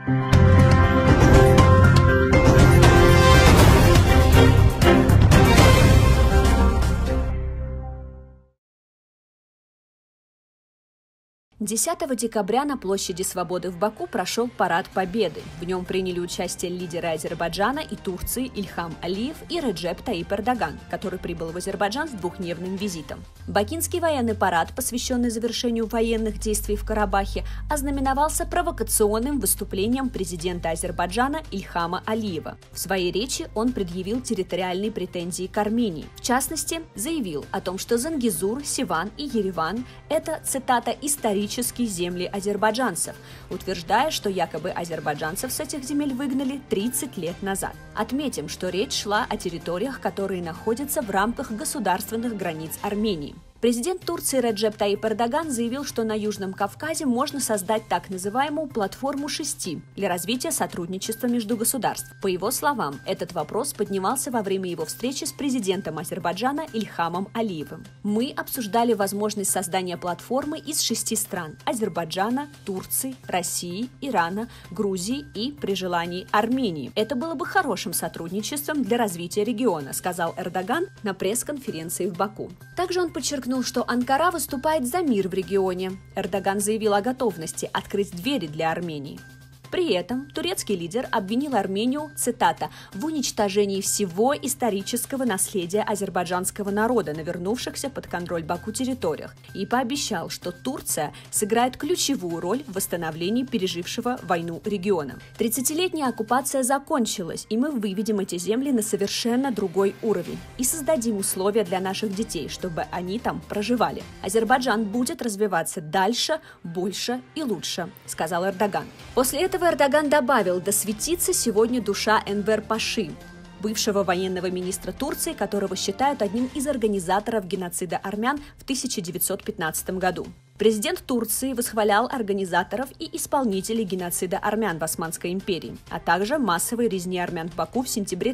Десятого декабря на площади Свободы в Баку прошел парад Победы. В нем приняли участие лидеры Азербайджана и Турции Ильхам Алиев и Реджеп Таип Эрдоган, который прибыл в Азербайджан с двухдневным визитом. Бакинский военный парад, посвященный завершению военных действий в Карабахе, ознаменовался провокационным выступлением президента Азербайджана Ильхама Алиева. В своей речи он предъявил территориальные претензии к Армении. В частности, заявил о том, что Зангезур, Севан и Ереван – это, цитата, «исторические земли азербайджанцев», утверждая, что якобы азербайджанцев с этих земель выгнали 30 лет назад. Отметим, что речь шла о территориях, которые находятся в рамках государственных границ Армении. Президент Турции Реджеп Таип Эрдоган заявил, что на Южном Кавказе можно создать так называемую «платформу 6» для развития сотрудничества между государств. По его словам, этот вопрос поднимался во время его встречи с президентом Азербайджана Ильхамом Алиевым. «Мы обсуждали возможность создания платформы из 6 стран – Азербайджана, Турции, России, Ирана, Грузии и, при желании, Армении. Это было бы хорошим сотрудничеством для развития региона», сказал Эрдоган на пресс-конференции в Баку. Также он подчеркнул, что Анкара выступает за мир в регионе. Эрдоган заявил о готовности открыть двери для Армении. При этом турецкий лидер обвинил Армению, цитата, «в уничтожении всего исторического наследия азербайджанского народа на вернувшихся под контроль Баку территориях» и пообещал, что Турция сыграет ключевую роль в восстановлении пережившего войну региона. 30-летняя оккупация закончилась, и мы выведем эти земли на совершенно другой уровень и создадим условия для наших детей, чтобы они там проживали. Азербайджан будет развиваться дальше, больше и лучше, сказал Эрдоган. После этого Эрдоган добавил: «Да светится сегодня душа Энвер Паши», бывшего военного министра Турции, которого считают одним из организаторов геноцида армян в 1915 году. Президент Турции восхвалял организаторов и исполнителей геноцида армян в Османской империи, а также массовой резни армян в Баку в сентябре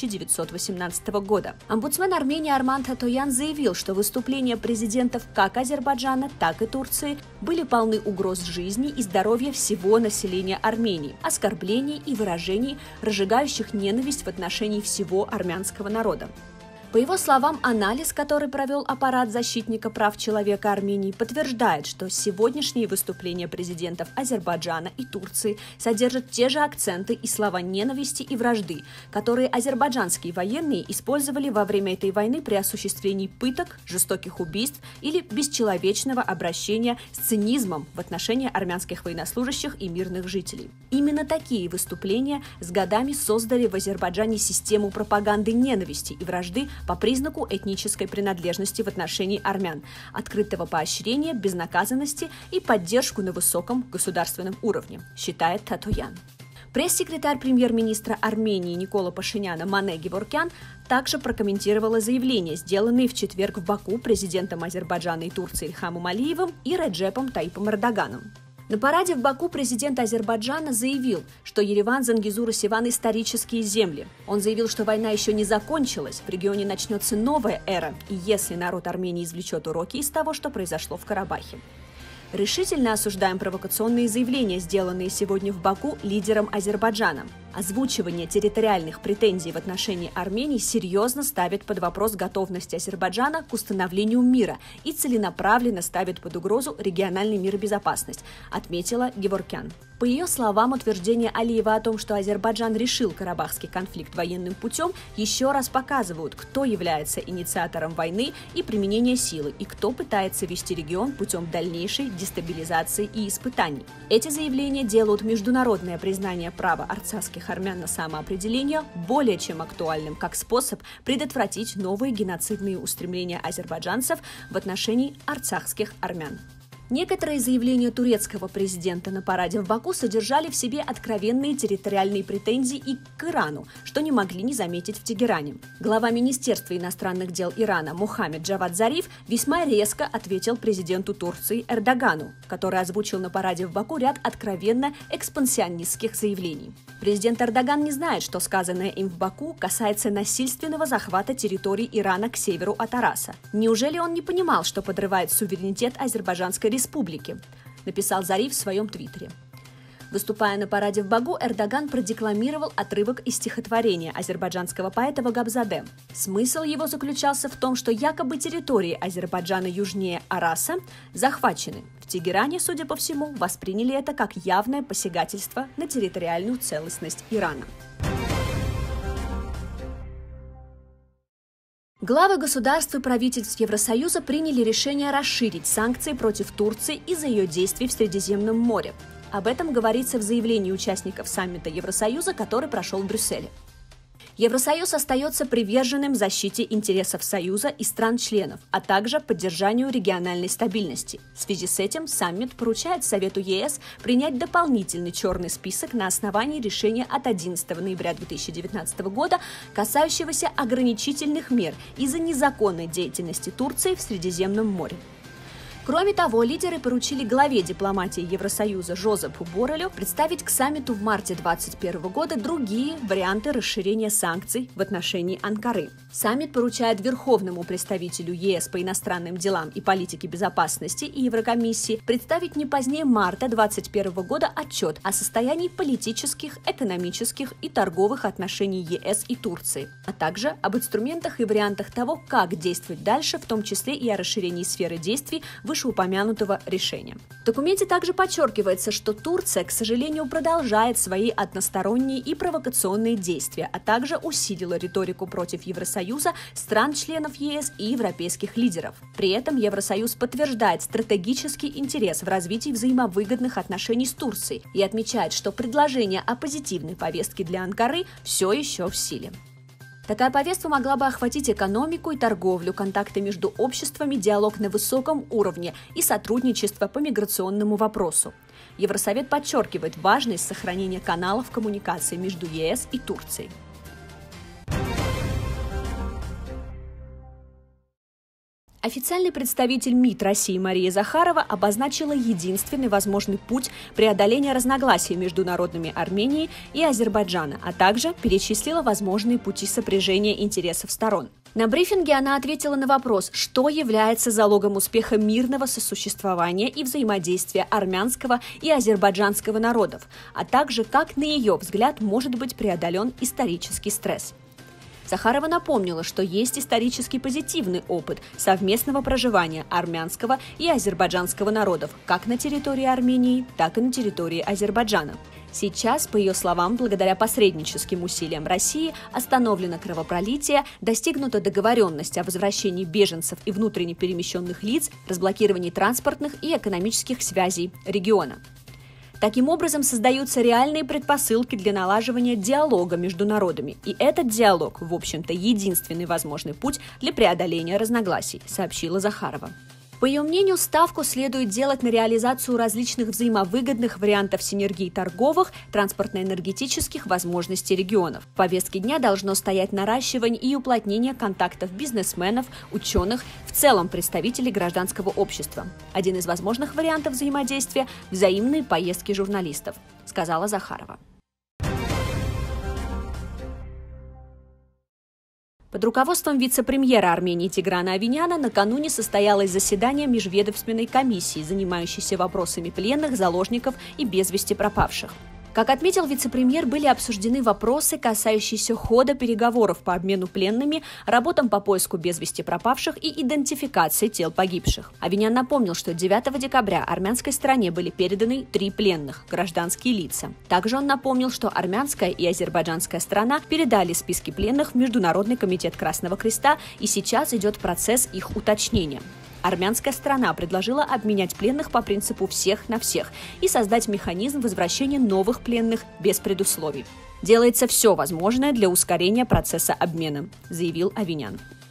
1918 года. Омбудсмен Армении Арман Татоян заявил, что выступления президентов как Азербайджана, так и Турции были полны угроз жизни и здоровья всего населения Армении, оскорблений и выражений, разжигающих ненависть в отношении всего армянского народа. По его словам, анализ, который провел аппарат защитника прав человека Армении, подтверждает, что сегодняшние выступления президентов Азербайджана и Турции содержат те же акценты и слова ненависти и вражды, которые азербайджанские военные использовали во время этой войны при осуществлении пыток, жестоких убийств или бесчеловечного обращения с цинизмом в отношении армянских военнослужащих и мирных жителей. Именно такие выступления с годами создали в Азербайджане систему пропаганды ненависти и вражды по признаку этнической принадлежности в отношении армян, открытого поощрения, безнаказанности и поддержку на высоком государственном уровне, считает Татоян. Пресс-секретарь премьер-министра Армении Никола Пашиняна Мане Геворкян также прокомментировала заявления, сделанные в четверг в Баку президентом Азербайджана и Турции Ильхамом Алиевым и Реджепом Таипом Эрдоганом. На параде в Баку президент Азербайджана заявил, что Ереван, Зангезур и Севан – исторические земли. Он заявил, что война еще не закончилась, в регионе начнется новая эра, и если народ Армении извлечет уроки из того, что произошло в Карабахе. Решительно осуждаем провокационные заявления, сделанные сегодня в Баку лидером Азербайджана. Озвучивание территориальных претензий в отношении Армении серьезно ставит под вопрос готовность Азербайджана к установлению мира и целенаправленно ставит под угрозу региональный мир и безопасность, отметила Геворкян. По ее словам, утверждения Алиева о том, что Азербайджан решил карабахский конфликт военным путем, еще раз показывают, кто является инициатором войны и применения силы, и кто пытается вести регион путем дальнейшей дестабилизации и испытаний. Эти заявления делают международное признание права арцахских армян на самоопределение более чем актуальным как способ предотвратить новые геноцидные устремления азербайджанцев в отношении арцахских армян. Некоторые заявления турецкого президента на параде в Баку содержали в себе откровенные территориальные претензии и к Ирану, что не могли не заметить в Тегеране. Глава Министерства иностранных дел Ирана Мохаммед Джавад Зариф весьма резко ответил президенту Турции Эрдогану, который озвучил на параде в Баку ряд откровенно экспансионистских заявлений. Президент Эрдоган не знает, что сказанное им в Баку касается насильственного захвата территорий Ирана к северу от Араса. Неужели он не понимал, что подрывает суверенитет Азербайджанской республики? Написал Зариф в своем твиттере. Выступая на параде в Баку, Эрдоган продекламировал отрывок из стихотворения азербайджанского поэта Вагабзаде. Смысл его заключался в том, что якобы территории Азербайджана южнее Араса захвачены. В Тегеране, судя по всему, восприняли это как явное посягательство на территориальную целостность Ирана. Главы государств и правительств Евросоюза приняли решение расширить санкции против Турции из-за ее действий в Средиземном море. Об этом говорится в заявлении участников саммита Евросоюза, который прошел в Брюсселе. Евросоюз остается приверженным защите интересов Союза и стран-членов, а также поддержанию региональной стабильности. В связи с этим саммит поручает Совету ЕС принять дополнительный черный список на основании решения от 11 ноября 2019 года, касающегося ограничительных мер из-за незаконной деятельности Турции в Средиземном море. Кроме того, лидеры поручили главе дипломатии Евросоюза Жозепу Борреллю представить к саммиту в марте 2021 года другие варианты расширения санкций в отношении Анкары. Саммит поручает верховному представителю ЕС по иностранным делам и политике безопасности и Еврокомиссии представить не позднее марта 2021 года отчет о состоянии политических, экономических и торговых отношений ЕС и Турции, а также об инструментах и вариантах того, как действовать дальше, в том числе и о расширении сферы действий вышеупомянутого решения. В документе также подчеркивается, что Турция, к сожалению, продолжает свои односторонние и провокационные действия, а также усилила риторику против Евросоюза, стран-членов ЕС и европейских лидеров. При этом Евросоюз подтверждает стратегический интерес в развитии взаимовыгодных отношений с Турцией и отмечает, что предложение о позитивной повестке для Анкары все еще в силе. Такая повестка могла бы охватить экономику и торговлю, контакты между обществами, диалог на высоком уровне и сотрудничество по миграционному вопросу. Евросовет подчеркивает важность сохранения каналов коммуникации между ЕС и Турцией. Официальный представитель МИД России Мария Захарова обозначила единственный возможный путь преодоления разногласий между народами Армении и Азербайджана, а также перечислила возможные пути сопряжения интересов сторон. На брифинге она ответила на вопрос, что является залогом успеха мирного сосуществования и взаимодействия армянского и азербайджанского народов, а также как, на ее взгляд, может быть преодолен исторический стресс. Захарова напомнила, что есть исторически позитивный опыт совместного проживания армянского и азербайджанского народов как на территории Армении, так и на территории Азербайджана. Сейчас, по ее словам, благодаря посредническим усилиям России остановлено кровопролитие, достигнута договоренность о возвращении беженцев и внутренне перемещенных лиц, разблокировании транспортных и экономических связей региона. Таким образом, создаются реальные предпосылки для налаживания диалога между народами. И этот диалог, в общем-то, единственный возможный путь для преодоления разногласий, сообщила Захарова. По ее мнению, ставку следует делать на реализацию различных взаимовыгодных вариантов синергии торговых, транспортно-энергетических возможностей регионов. В повестке дня должно стоять наращивание и уплотнение контактов бизнесменов, ученых, в целом представителей гражданского общества. Один из возможных вариантов взаимодействия – взаимные поездки журналистов, сказала Захарова. Под руководством вице-премьера Армении Тиграна Авиняна накануне состоялось заседание межведомственной комиссии, занимающейся вопросами пленных, заложников и без вести пропавших. Как отметил вице-премьер, были обсуждены вопросы, касающиеся хода переговоров по обмену пленными, работам по поиску без вести пропавших и идентификации тел погибших. Авинян напомнил, что 9 декабря армянской стороне были переданы 3 пленных – гражданские лица. Также он напомнил, что армянская и азербайджанская сторона передали списки пленных в Международный комитет Красного Креста, и сейчас идет процесс их уточнения. Армянская сторона предложила обменять пленных по принципу «всех на всех» и создать механизм возвращения новых пленных без предусловий. «Делается все возможное для ускорения процесса обмена», заявил Авинян.